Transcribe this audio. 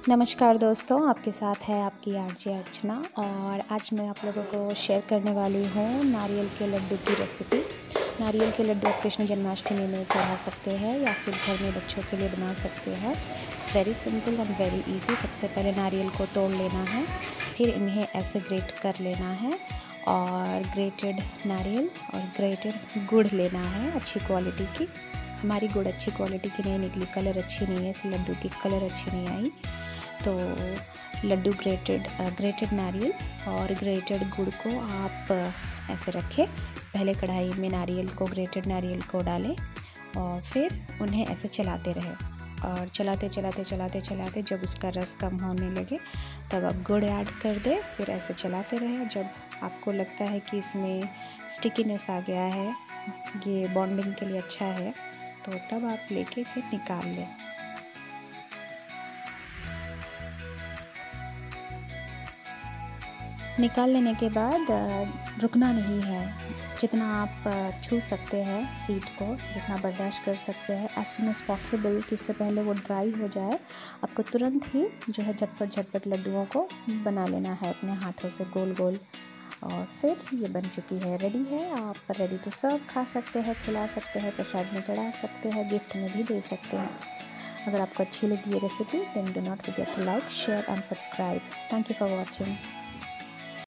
नमस्कार दोस्तों, आपके साथ है आपकी आरजे अर्चना और आज मैं आप लोगों को शेयर करने वाली हूँ नारियल के लड्डू की रेसिपी। नारियल के लड्डू आप कृष्ण जन्माष्टमी में चढ़ा सकते हैं या फिर घर में बच्चों के लिए बना सकते हैं। It's very simple and very easy. सबसे पहले नारियल को तोड़ लेना है, फिर इन्हें ऐसे ग्रेट कर लेना है और ग्रेटेड नारियल और ग्रेटेड गुड़ लेना है अच्छी क्वालिटी की। हमारी गुड़ अच्छी क्वालिटी की नहीं निकली, कलर अच्छी नहीं है, इस लड्डू की कलर अच्छी नहीं आई, तो लड्डू ग्रेटेड नारियल और ग्रेटेड गुड़ को आप ऐसे रखें। पहले कढ़ाई में नारियल को, ग्रेटेड नारियल को डालें और फिर उन्हें ऐसे चलाते रहें और चलाते जब उसका रस कम होने लगे तब आप गुड़ ऐड कर दें। फिर ऐसे चलाते रहें। जब आपको लगता है कि इसमें स्टिकीनेस आ गया है, ये बॉन्डिंग के लिए अच्छा है, तो तब आप लेके इसे निकाल लें। निकाल लेने के बाद रुकना नहीं है, जितना आप छू सकते हैं हीट को, जितना बर्दाश्त कर सकते हैं, एज सुन एज़ पॉसिबल, कि इससे पहले वो ड्राई हो जाए आपको तुरंत ही जो है झटपट लड्डुओं को बना लेना है अपने हाथों से गोल गोल। और फिर ये बन चुकी है, रेडी है। आप रेडी टू सर्व खा सकते हैं, खिला सकते हैं, प्रसाद में चढ़ा सकते हैं, गिफ्ट में भी दे सकते हैं। अगर आपको अच्छी लगी ये recipe then do not forget to like, share and subscribe. Thank you for watching.